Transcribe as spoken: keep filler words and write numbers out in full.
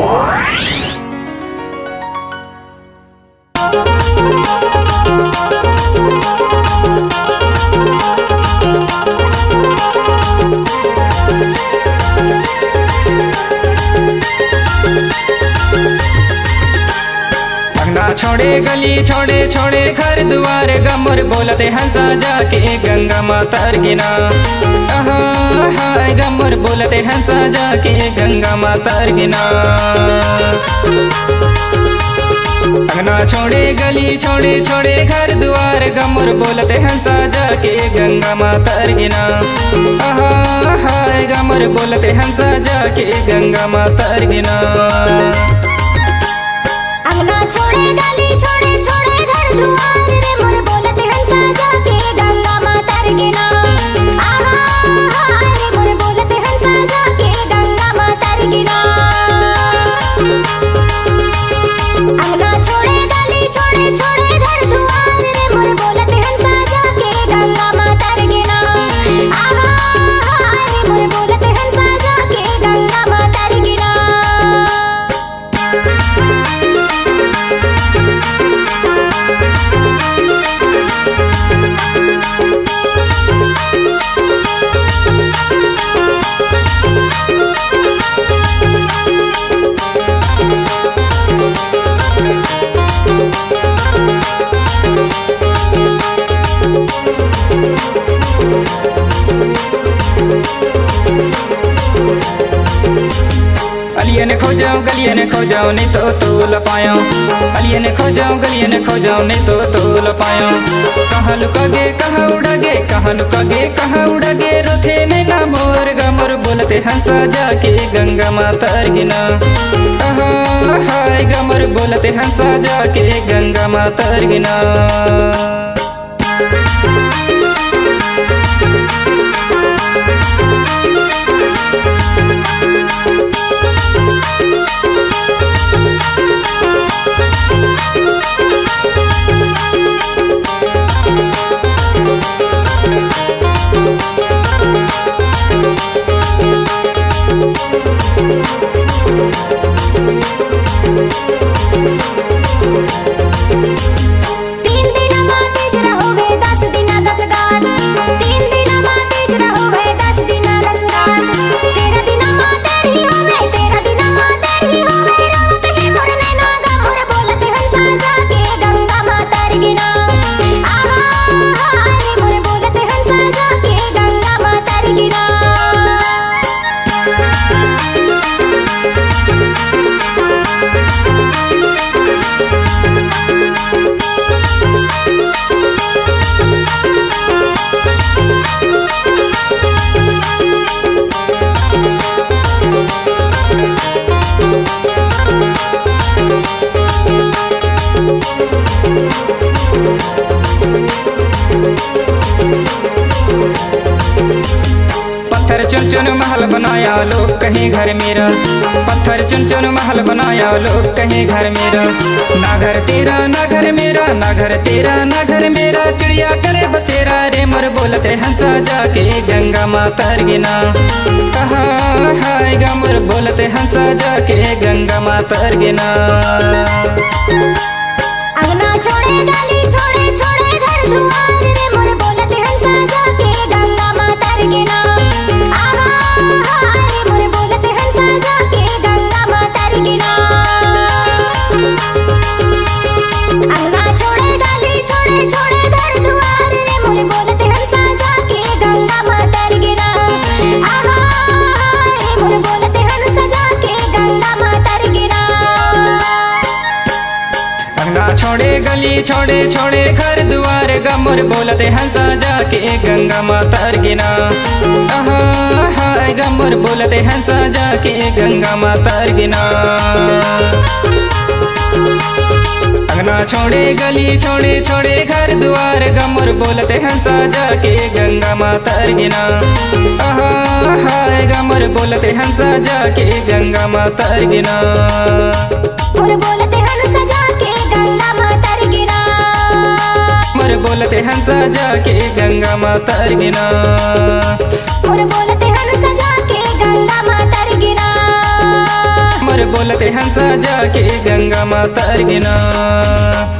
छोड़े गली छोड़े छोड़े घर द्वार गमर बोलते हंसा जाके गंगा माता गिना। हाय गमर बोलते हंसा जाके गंगा माता गिना। अंगना छोड़े गली छोड़े छोड़े घर द्वार गमर बोलते हंसा जाके गंगा माता गिना। हाय गमर बोलते हंसा जाके गंगा माता गिना। अंगना छोड़े गली छोड़े छोड़े घर द्वार रे मोर बोलते हंसा जाके गंगा माता गिना। रे मोर बोलते हंसा जाके गंगा माता गिना। अंगना छोड़े गली छोड़े छोड़े घर द्वार रे मोर बोलते हंसा जाके गंगा माता गिना। रे मोर बोलते हंसा जाके गंगा माता गिना। अलियन खो जाऊं गलियन खो जाऊं नहीं तो तोल पाऊं। अलियन खो जाऊं गलियन खो जाऊं नहीं तो तोल पाऊं। कहाँ लुकागे कहाँ उड़ागे कहाँ लुकागे कहाँ उड़ागे रोथे में ना मोर गमर बोलते हंसा जाके गंगा माता गिना। हाय गमर बोलते हंसा जाके गंगा माता गिना। तीन दिन माते जरा होवे दस दिन दस गात। तीन दिन माते जरा होवे दस दिन दस गात। तेरा दिन माते ही होवे तेरा दिन माते ही होवे रोते ही मोर नैना गमर बोलते हंसा जाके गंगा माता गिना। रे मोर बोलते हंसा जाके गंगा माता गिना। पत्थर चुन चुन महल बनाया लोग कहीं घर मेरा। पत्थर चुन चुन महल बनाया लोग कहीं घर मेरा। ना घर तेरा ना घर मेरा ना घर तेरा ना घर मेरा। चिड़िया करे बसेरा रे मोर बोलते हंसा जाके गंगा माता गिना। हाय गमर बोलते हंसा जाके गंगा माता गिना। अंगना छोड़े गली छोड़े छोड़े घर द्वार रे मोर बोलते हंसा जाके गंगा माता गिना। रे मोर बोलते हंसा जाके गंगा माता गिना। अंगना छोड़े गली छोड़े छोड़े घर द्वार रे मोर बोलते हंसा जाके गंगा माता गिना। रे मोर बोलते हंसा जाके गंगा माता गिना। अंगना छोड़े गली छोड़े छोड़े घर द्वार गमर बोलते हंसा जाके गंगा माता गिना। हाय गमर बोलते हंसा जाके गंगा माता गिना। अंगना छोड़े गली छोड़े छोड़े घर द्वार गमर बोलते हंसा जाके गंगा माता गिना। हाय गमर बोलते हंसा जाके गंगा माता गिना। मोर बोलते हंसा जाके गंगा माता गिना। मोर बोलते हंसा जाके गंगा माता गिना। मोर बोलते हंसा जाके गंगा माता गिना। मोर बोलते हंसा जाके गंगा माता गिना।